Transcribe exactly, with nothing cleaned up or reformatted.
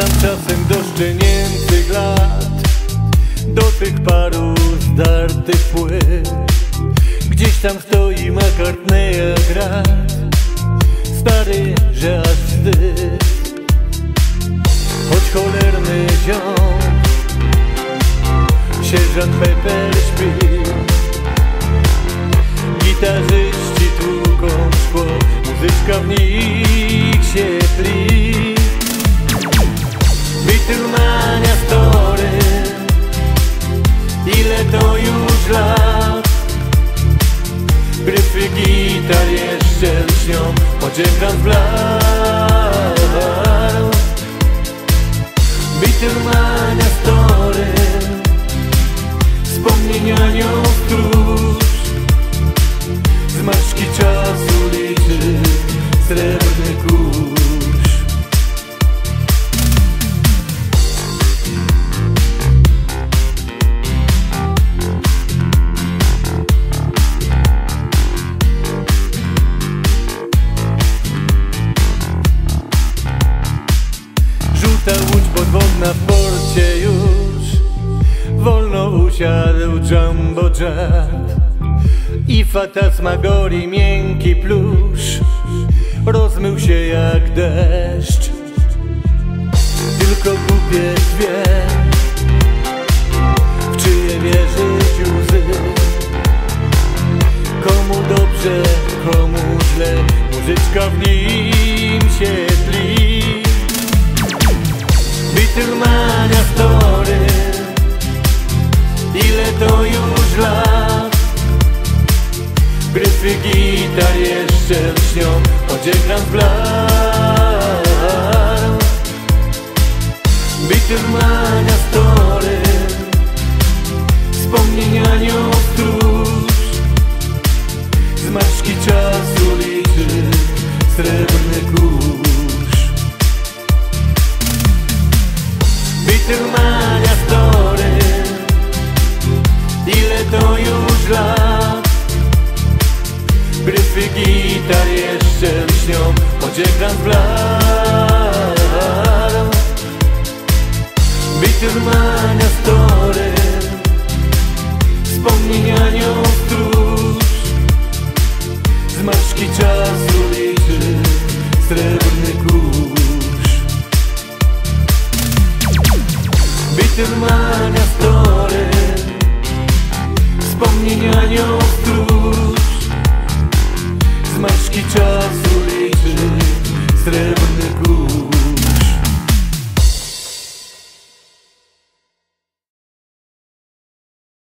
czasem do szczenięcych lat, do tych paru zdartych płyt. Gdzieś tam stoi McCartneya grat, stary, że aż wstyd. Choć cholerny ziom, sierżant Pepper śpi, gitarzyści tłuką szkło, muzyczka w nich się tli. Beatlemania story, ile to już lat, gryfy gitar jeszcze lśnią, choć ekran zbladł. Beatlemania story, wspomnienia anioł stróż, zmarszki czasu liczy srebrny kurz. Żółta łódź podwodna w porcie już, wolno usiadł Jumbo Jet i fantasmagorii miękki plusz rozmył się jak deszcz. Tylko kupiec wie, w czyje wierzyć łzy, komu dobrze, komu źle, muzyczka w nim się tli. Beatlemania story, ile to już lat, gryfy gitar jeszcze lśnią, choć ekran zbladł. Beatlemania story, wspomnienia anioł stróż, zmarszki czasu liczy srebrny kurz. Beatlemania story, ile to już lat, gryfy gitar jeszcze lśnią, choć ekran zbladł. Beatlemania story, wspomnienia anioł stróż, zmarszki czasu liczy srebrny kurz. Beatlemania story, wspomnienia anioł stróż, zmarszki czasu